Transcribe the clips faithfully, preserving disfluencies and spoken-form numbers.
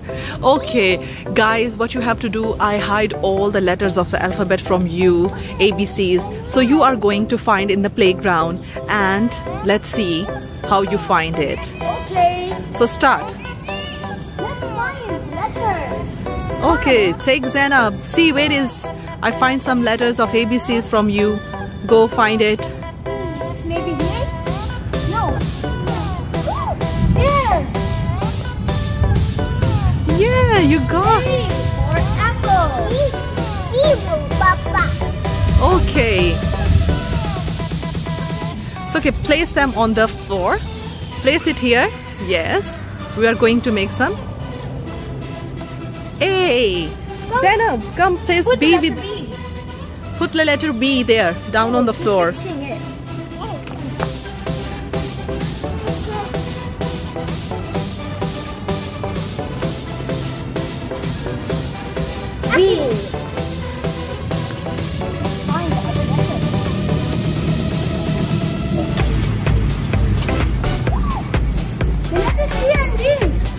Okay, guys, what you have to do, I hide all the letters of the alphabet from you, A B Cs. So you are going to find in the playground, and let's see how you find it. Okay. So start. Let's find letters. Okay, take Zainab. See where is, I find some letters of A B Cs from you. Go find it. It's maybe here? No. There. Yeah, you got. A for apple. B for papa. Okay. So okay, place them on the floor. Place it here. Yes. We are going to make some. A. Come. Zainab, come place Put B the with. letter B. Put the letter B there, down on the floor. Sing it. B. Find the other letter. The letter C and D.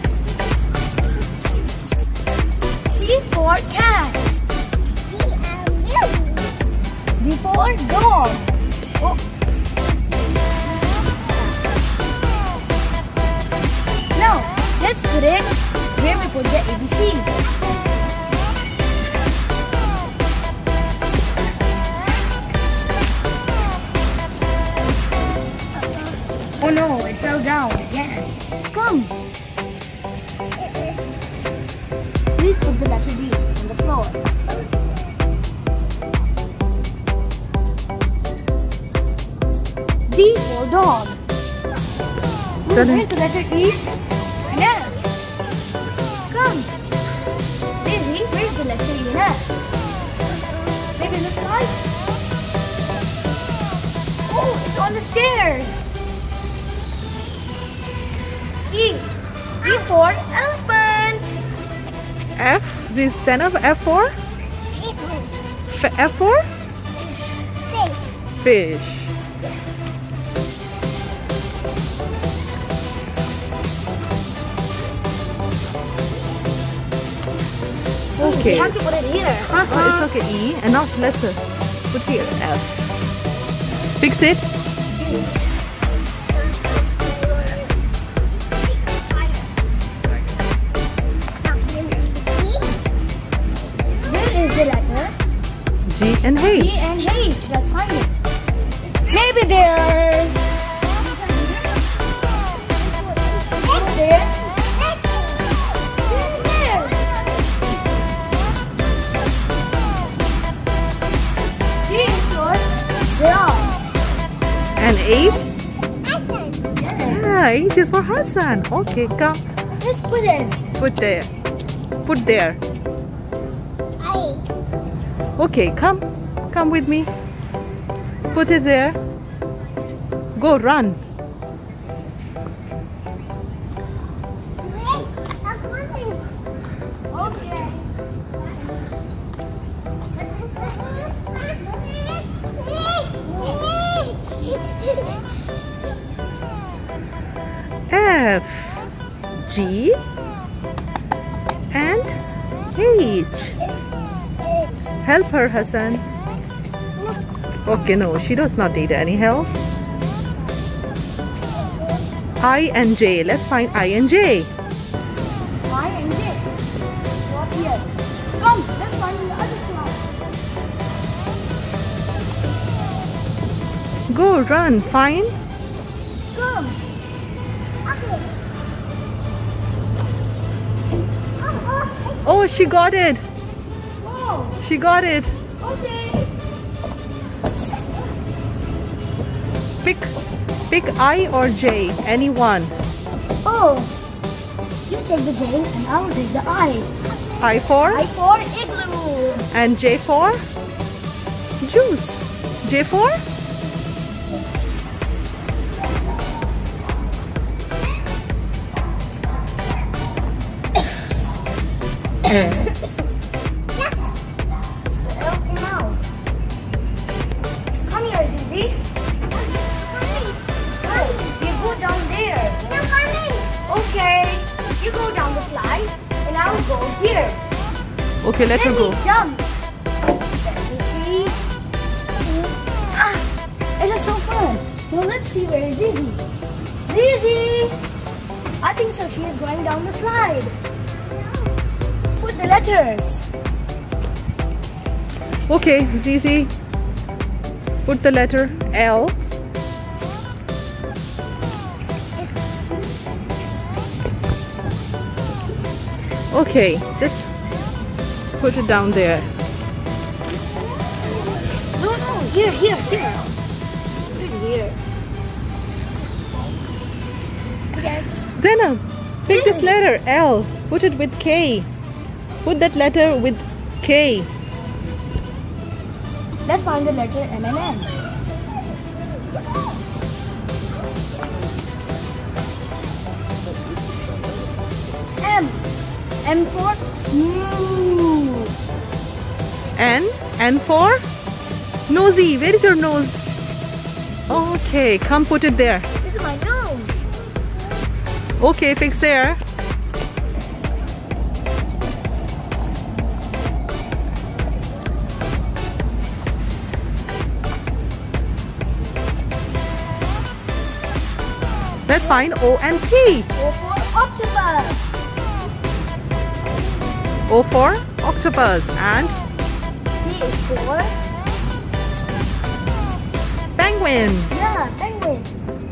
C for cat. D for dog. Oh. Now, let's put it where we put the A B C. Oh no, it fell down again. Come. Please put the letter D on the floor. D for dog. Done. Where's the letter E? And F. Come. Daisy, where's the letter E and F? Maybe in the sky? Oh, it's on the stairs. E. E for elephant. F. This is Zainab. F for? F, F for? Fish. Fish. Okay. You have to put it here. Uh -huh. It's okay. E. And now let's uh, put here. F. Fix it. Where is the letter? G and H. G and H. Let's find it. Maybe there. There. And H? Yeah, H is for Hassan. Okay, come. Let's put it. Put there. Put there. Okay, come. Come with me. Put it there. Go, run. Okay. F, G, and H. Help her, Hassan. Okay, no, she does not need any help. I and J. Let's find I and J. I and J. What here? Come, let's find the other side. Go, run, find. Come. Oh, she got it. Whoa. She got it. Okay. Pick, pick I or J, any one. Oh. You take the J and I will take the I. I for? I for igloo. And J for? Juice. J for? Come here, Zizi. You go down there. Okay. You go down the slide and Here. Okay, let her Let go. me jump. Let me see. Ah, it is so fun. Now let's see where is Zizi. Zizi! I think so. She is going down the slide. Put the letters. Okay, Zizi, put the letter L. Okay, just put it down there. No, no, here, here, here. Here. Yes. Zena, pick this letter L. Put it with K. Put that letter with K. Let's find the letter M and N. M. M for moo. N. N for nosy. Where is your nose? Okay, come put it there. This is my nose. Okay, fix there. Let's find O and P. O for octopus. O for octopus and P is for penguin. yeah, penguin.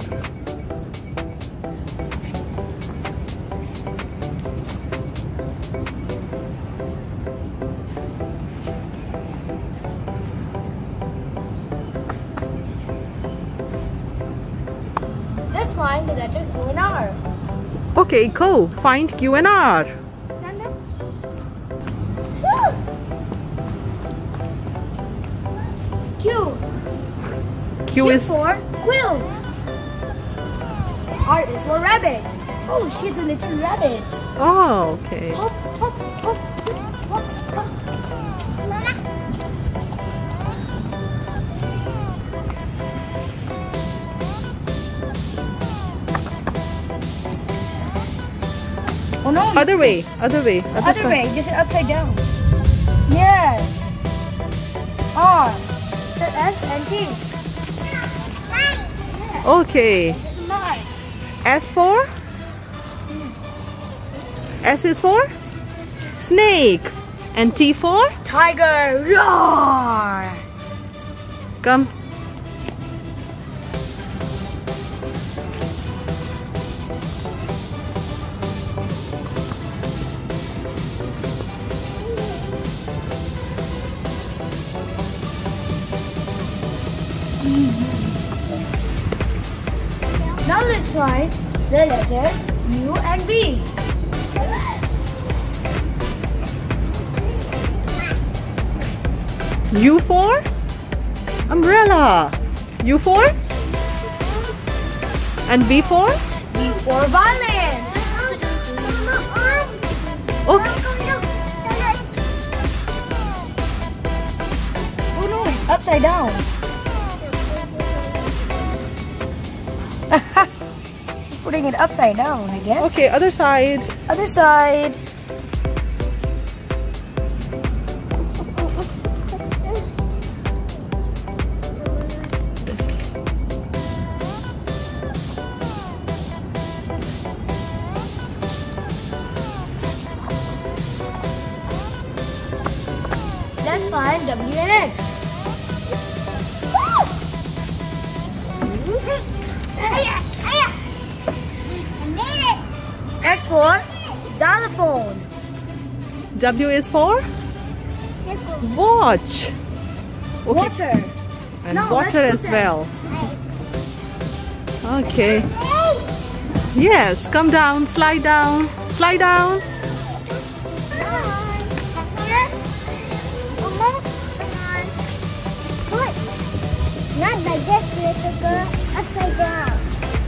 Let's find the letter Q and R. Okay, go. Find Q and R. Stand up. Q. Q Q is for quilt. R is for rabbit. Oh, she's a little rabbit. oh, okay. Hop, hop, hop, hop, hop. Mama. Oh no. Other way, other way, other, Other side. way, just upside down. Yes. R. So S and T. Okay. Nine. S for S is for snake and T for Tiger. Roar. come. Now let's find the letter U and V. U for umbrella. U for and V for V for violin. okay. Oh no, it's upside down. She's putting it upside down, I guess. Okay, other side. Other side. Let's find W and X. X for xylophone. W is for watch. Okay. Water. And No, water let's as put that. well. Okay. Yes, come down, slide down, slide down. Not like this, little girl. Upside down.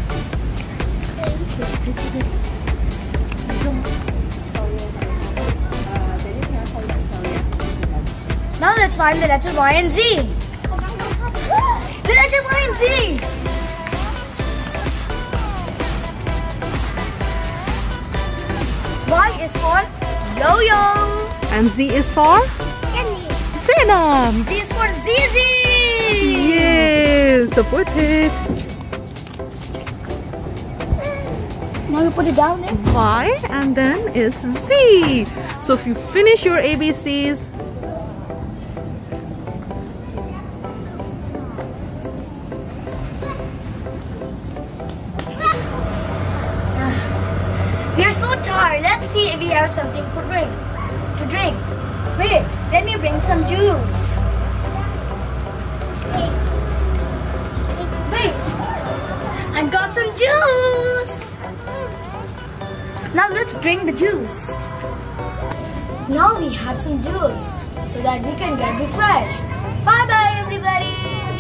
Now let's find the letter Y and Z. The letter Y and Z. Y is for Yo-Yo. And Z is for? Zainab. Z is for Zizi. Yes, so put it. Now you put it down there. Y and then it's Z. So if you finish your A B Cs, we are so tired. Let's see if we have something to drink. To drink. Wait, let me bring some juice. Wait, I got some juice. Now let's drink the juice. Now we have some juice so that we can get refreshed. Bye bye everybody.